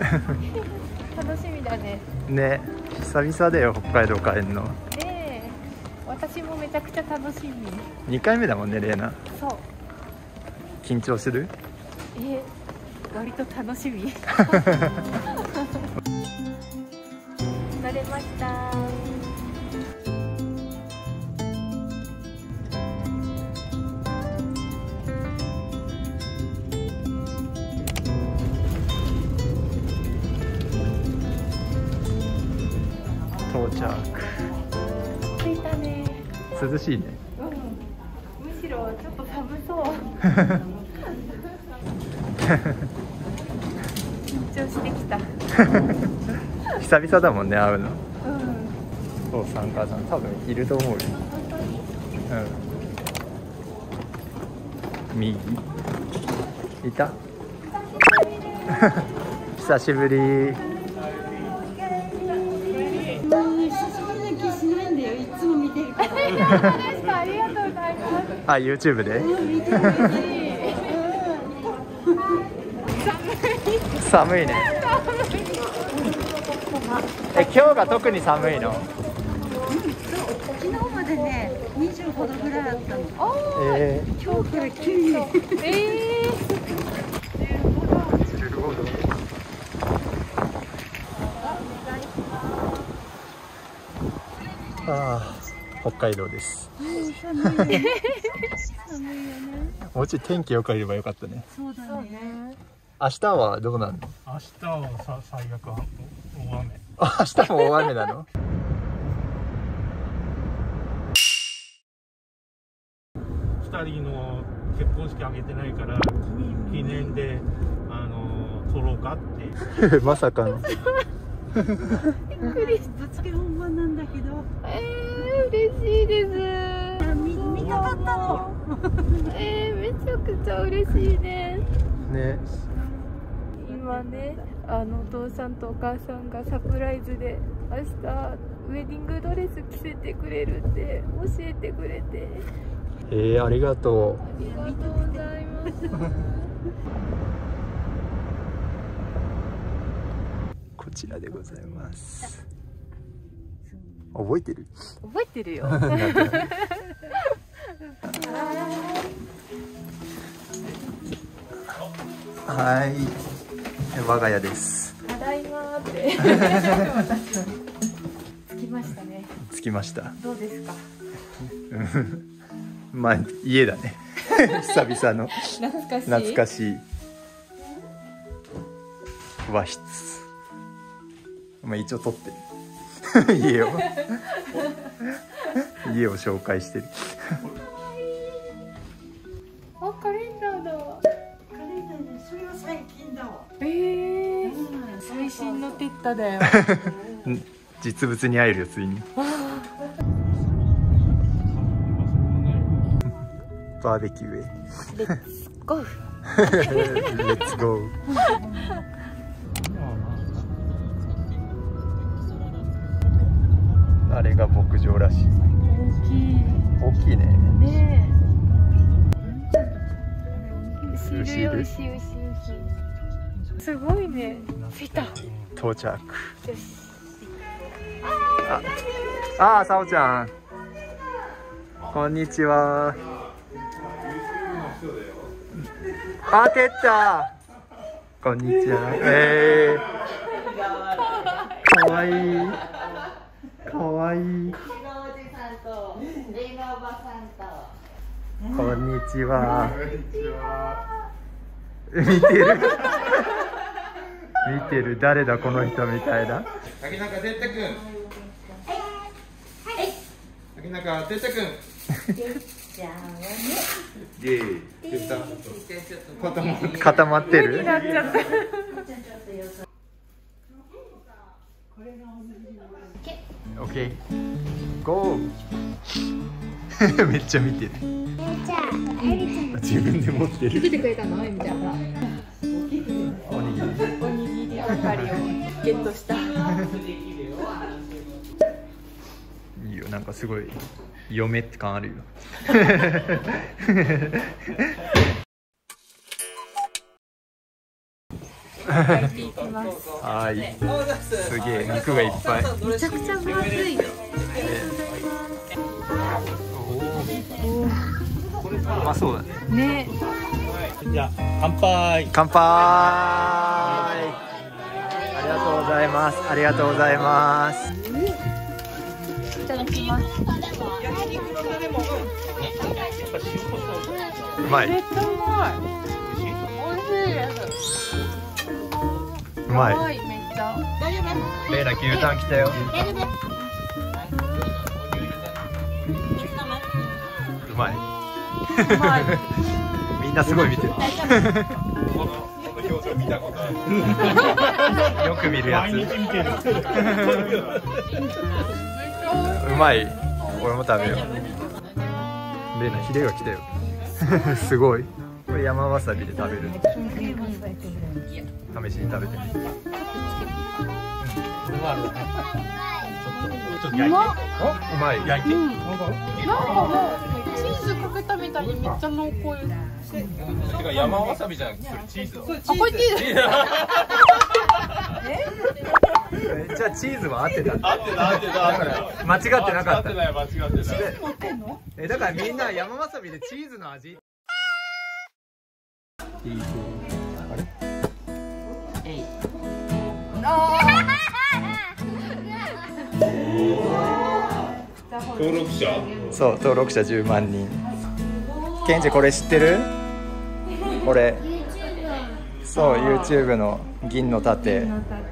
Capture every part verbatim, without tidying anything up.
楽しみだね。 ね、久々だよ北海道帰んの。 ねえ、私もめちゃくちゃ楽しみ。 にかいめだもんね、レイナ。 そう。 緊張する？ え、割と楽しみ。慣れました。 到着。 着いたね。 涼しいね。 うん。むしろちょっと寒そう。緊張してきた。 久々だもんね、会うの。 うん。 お父さん母さん多分いると思うよ。 本当に？ うん。右。いた？久しぶり。 ありがとうございます。 あ、YouTube で？寒いね。え、今日が特に寒いの？ 昨日までね、にじゅうごどぐらいあったの。 えー、 今日から急に。 えー、 じゅうごど。ああ、北海道です。 寒いよね。 もうちょい天気良ければよかったね。 そうだね。 明日はどうなの？ 明日はさ最悪は大雨。 あ、明日も大雨なの？ 二人の結婚式挙げてないから記念であの撮ろうかって。 まさかの。 びっくりした。ぶっつけ本番なんだけど。 えー、嬉しいです。 見見たかったの。 えー、めちゃくちゃ嬉しいね。 ね。 今ね、あのお父さんとお母さんがサプライズで明日ウェディングドレス着せてくれるって教えてくれて、 えー、ありがとう。 ありがとうございます。 こちらでございます。覚えてる？ 覚えてるよ。 はい、我が家です。 ただいまーって。着きましたね。 着きました。 どうですか？ まあ家だね。久々の懐かしい。 懐かしい和室。まあ一応撮ってる。家を家を紹介してる。 あ、カレンダーだ。 カレンダーね、それは最近だわ。 ええー、最新のテッタだよ。 実物に会えるよ、ついに。バーベキューへ。 レッツゴー。 レッツゴー。あれが牧場らしい。 大きい。 大きいね。 ねえ。牛いるよ、牛、牛、牛。すごいね。着いた。 到着。 よし。 ああ、さおちゃん。こんにちは。あ、てったこんにちは。えー、かわいい。かわいい。こんにちは。見てる。見てる。誰だこの人みたいな。 竹中哲太くん。竹中哲太くん。イエーイ。 固まってる。 なっちゃった。 オッケー。ゴー。めっちゃ見てる。自分で持ってる。 来てくれたの、えみちゃんが。 おにぎり。 おにぎりあかりをゲットした。 いいよ、なんかすごい嫁って感あるよ。 焼いていきます。 はい。すげえ肉がいっぱい。 めちゃくちゃ分厚いよ。 うまそうだね。 ね。 じゃあ乾杯。 乾杯。ありがとうございます。ありがとうございます。 いただきます。 うまい。 めっちゃうまい。美味しいです。 うまい。 可愛いめっちゃ。 レイナ牛タン来たよ。うまい。 うまい。 みんなすごい見てる。 この表情見たことある。 よく見るや毎日見てる。 つ。うまい。俺も食べよう。レイナヒレが来たよ。すごい。これ山わさびで食べる。試しに食べてみる。 ちょっと焼いて。 うまい。 焼いて。 なんかもうチーズかけたみたいにめっちゃ濃厚です。 てか山わさびじゃなくてチーズ。 あ、これチーズ。 じゃあチーズは合ってた。 合ってた合ってた。 だから間違ってなかった。 間違ってない間違ってない。 え、だからみんな山わさびでチーズの味。あれ？ 登録者？ そう、登録者じゅうまんにん。ケンジこれ知ってる？これ。そう、YouTube の銀の盾。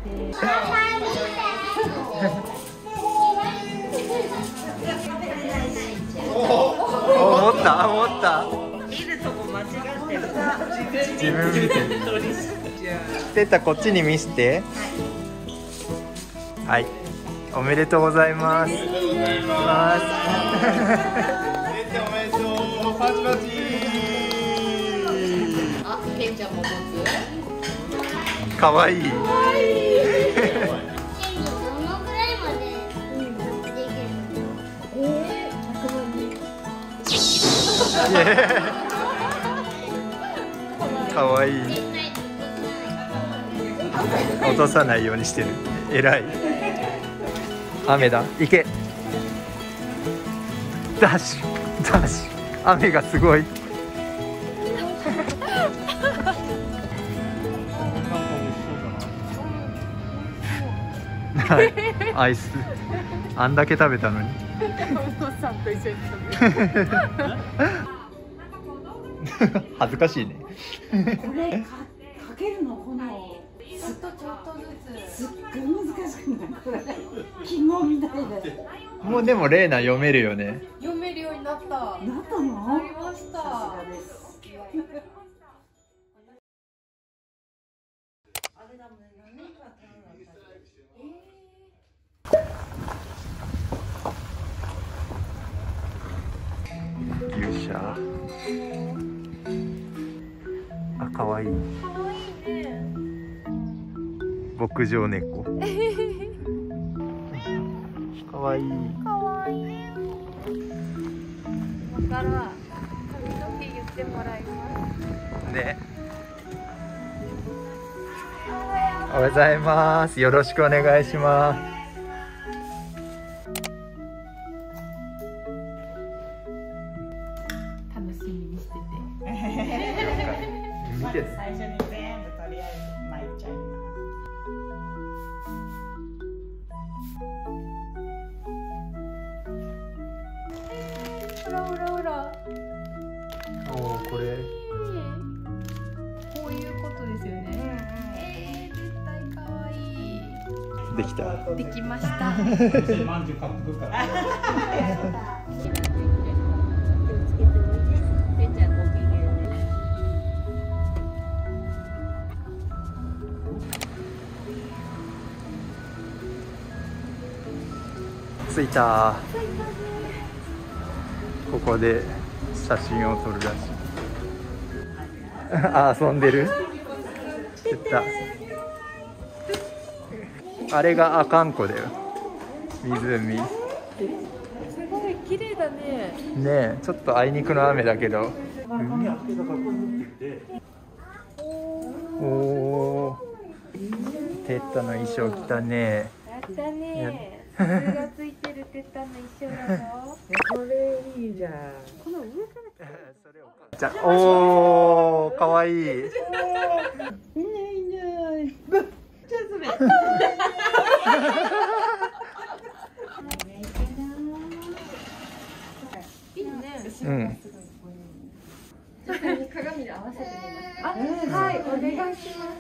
思った思った見るとこ間違ってる。 自分見てる。てったこっちに見して。はい、おめでとうございます。 おめでとうございます。レンちゃんおめでとう。パチパチ。 あ、ケンちゃんも持つ。 かわいい。 どのぐらいまでできるの？ えー、ひゃくまんにん。 かわいい。落とさないようにしてる。えらい。雨だ。行け。ダッシュダッシュ。雨がすごい。アイス。あんだけ食べたのに。 お父さんと一緒に食べる。 恥ずかしいね。 これかかけるのこのずっとちょっとずつ。 すっごい難しくないこれ。記号みたいで。 もうでもレーナ読めるよね。 読めるようになった。 なったの？ なりました。 さすがです。 牛舎。あ、かわいい。 かわいいね。 牧場猫。かわいい。 かわいい。今から髪の毛言ってもらいます。 ね。おはようございます。よろしくお願いします。 楽しみにしてて。 見て。 最初に全部とりあえず巻いちゃいます。 ほらほらほら。 おお、これ。 こういうことですよね。えー、絶対可愛い。 できた。 できました。 まんじゅう買ってくるから。 着いた。ここで写真を撮るらしい。あ、遊んでる。言った。あれが阿寒湖だよ。湖。ねすごい綺麗だね。 え、ちょっとあいにくの雨だけど。おお。 テッタの衣装着たね。 やったね。鈴がついてるテッタの衣装だぞ。 これいいじゃん。 この上からじゃ、おー、かわいい。 いいねいいね。ぶっちゃすべ。 いいね。 うん。 鏡で合わせてみます。あ、はい、お願いします。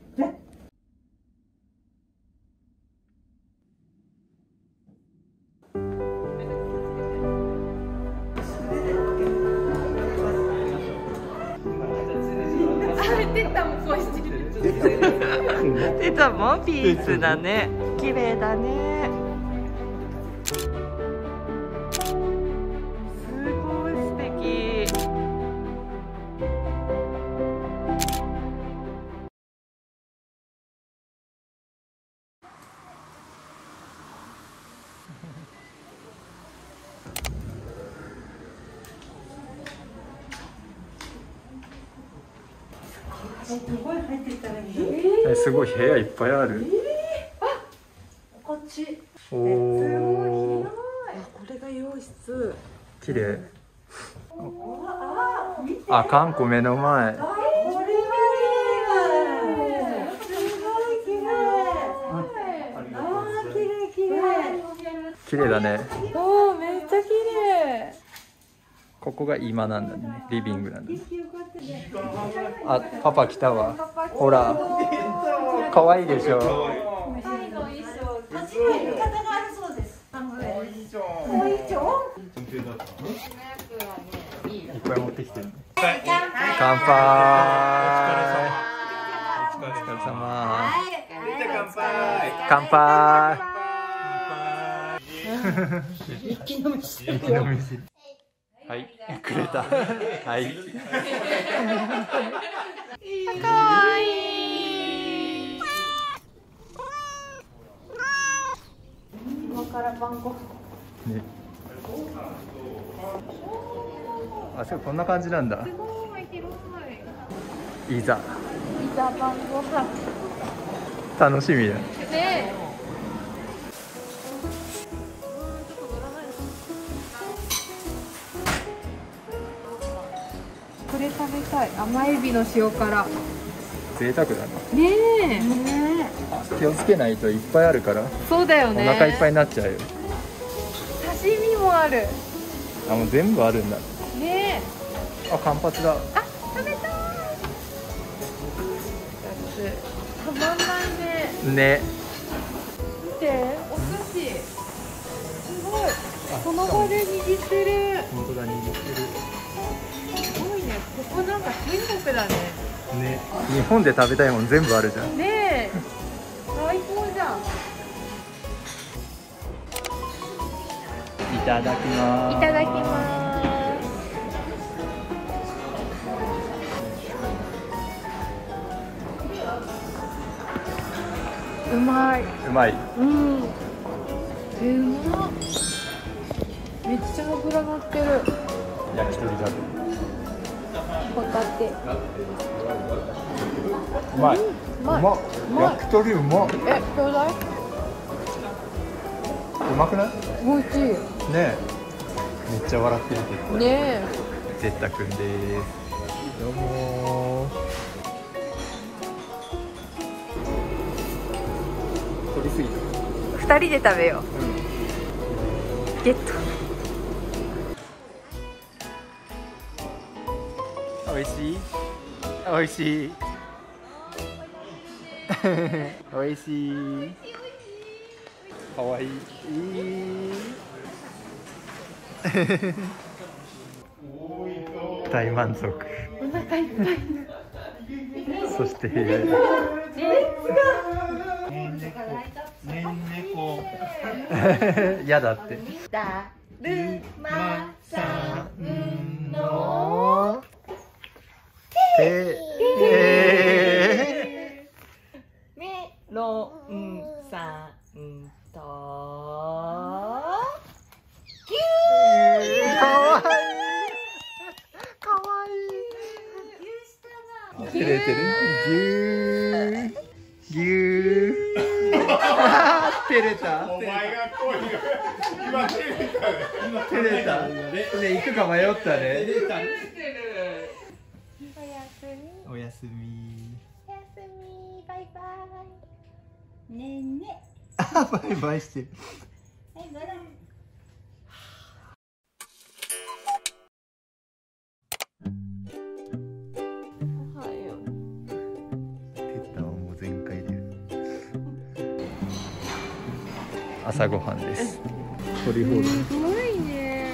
テタもピースだね。綺麗だね。すごい素敵。すごい入っていったらいいんだ。 え、すごい部屋いっぱいある。 こっち。 おお。 これが洋室。 綺麗。あ、観光目の前。 これはいい。すごい綺麗。ああ、綺麗綺麗。 綺麗だね。 おー、めっちゃ綺麗。 ここが今なんだね。リビングなんだね。あ、パパ来たわ。ほら。可愛いでしょ。いっぱい持ってきてる。乾杯。お疲れ様。乾杯。一気飲みして。はい、くれた。はい。 かわいい。今から晩ご飯。 ね。あ、そう、こんな感じなんだ。 すごい広い。 いざ。 いざ晩ご飯。 楽しみだ。 ね。これ食べたい。甘エビの塩辛。 贅沢だな。 ねえ。 気をつけないといっぱいあるから。 そうだよね。 お腹いっぱいになっちゃうよ。 刺身もある。 あ、もう全部あるんだ。 ねえ。 あ、カンパチだ。 あ、食べたい。たまんないね。 ね。 見て、お寿司。すごい。その場で握ってる。 本当だ、握ってすごいね。ここなんか天国だね。 る。ね。日本で食べたいもん全部あるじゃん。 ねえ。最高じゃん。 いただきます。 いただきます。うまい。 うまい。 うん。え、うまっ。めっちゃ脂乗ってる。 焼き鳥だ。 ホタテ。 うまい。 うまい。 うまっ。 うまい焼き鳥うまっ。 え、ちょうだい。 うまくない？ 美味しい。 ねえ。めっちゃ笑ってるけど。 ねえ。 てったくんです。どうもー。取りすぎた。 二人で食べよう。ゲット。 おいしい。おいしい。おいしい。かわいい。大満足。 お腹いっぱい。 そしてねんねこ嫌だって。 だるまさんのててメロンさんとキュー。 かわいい。かわいい。照れてる。ぎゅー。 ぎゅー照れた。 お前が来いよ。今照れたね。今照れた。ね、行くか迷ったね。 おやすみ。 おやすみ。 おやすみ。バイバイ。 ねえねあ、バイバイしてる。 え。はい、ごらん。 おはよう。 てったはもう全開で。朝ごはんです。取り放題。 すごいね。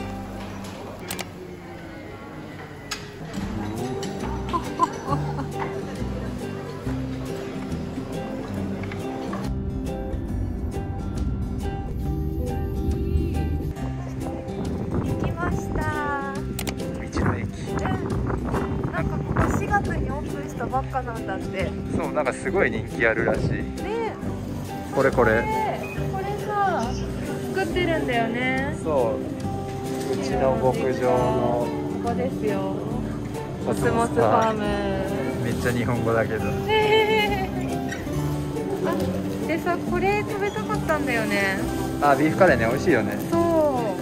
行きました。 道の駅。 なんかここしがつにオープンしたばっかなんだって。 そう、なんかすごい人気あるらしい。 ね。 これこれ。 これさ、作ってるんだよね。 そう。うちの牧場のここですよ。コスモスファーム。 めっちゃ日本語だけど。 あ、でさ、これ食べたかったんだよね。 あ、ビーフカレーね、美味しいよね。 そう。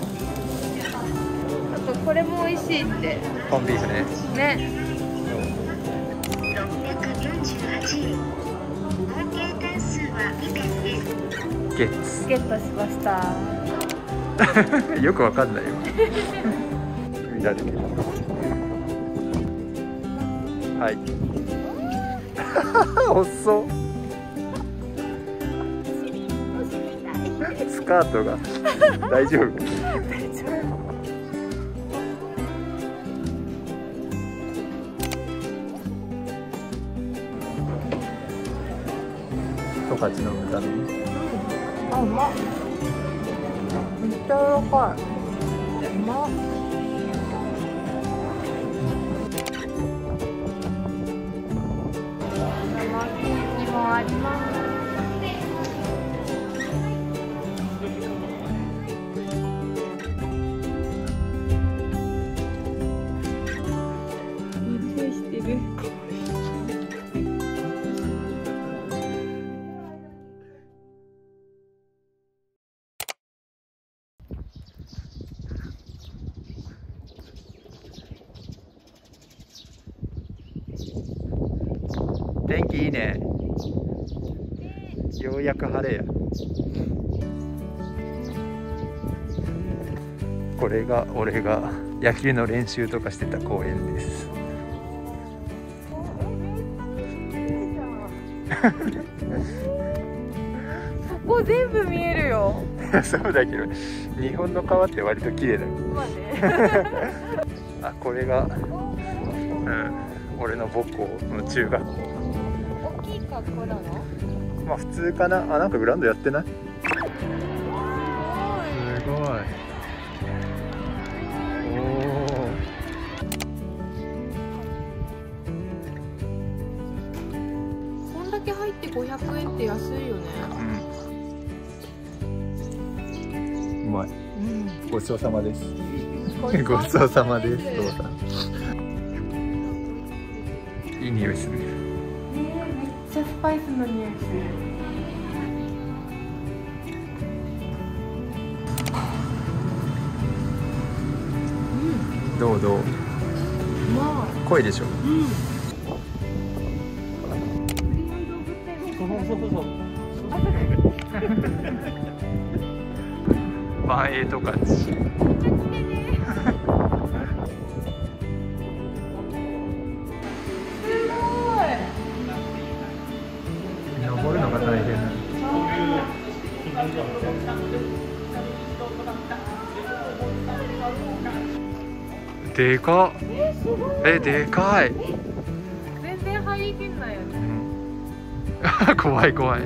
あとこれも美味しいって。 コンビーフね。 ね。 ろっぴゃくよんじゅうはちえん。合計点数はにてんです。 ゲッツ。 ゲットしました。 よくわかんないよ。見られてる。はい。遅っ。スカートが大丈夫。十勝の豚の。 あ、うまっ。めっちゃ柔らかい。うまっ。生ケーキもあります。緊張してる。 天気いいね。ようやく晴れや。これが俺が野球の練習とかしてた公園です。 そこ全部見えるよ。 そうだけど、日本の川って割と綺麗だよ。 まあね。 あ、これが、うん、俺の母校の中学校。 大きい格好なの？ まあ普通かな。あ、なんかグラウンドやってない？すごい。おお。 こんだけ入ってごひゃくえんって安いよね。 うん。うまい。 うん。 ごちそうさまです。 ごごちそうさまです。どうぞ。いい匂いする。 めっちゃスパイスの匂いする。 どうどう。 うまい。 濃いでしょ。 うん。 万栄とか。登るのが大変な。でかっ。え、でかい。 全然入りきんないよね。 うん、怖い怖い。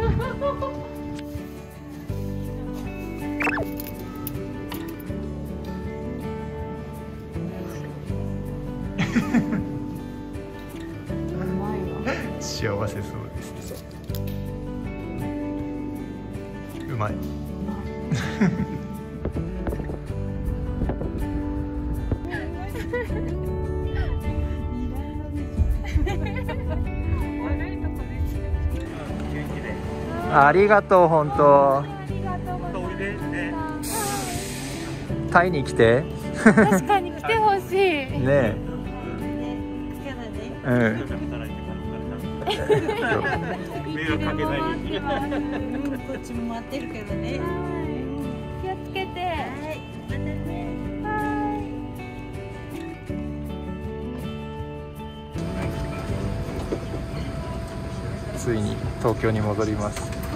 幸せそうです。うまい。 悪いとこです。 ありがとう本当。 ありがとうございおいでね。 タイに来て。 ます。確かに来てほしい。 ねえ。うん。 働いてから迷惑かけないように。 こっちも待ってるけどね。 気をつけて。 はいまたね。 ついに東京に戻ります。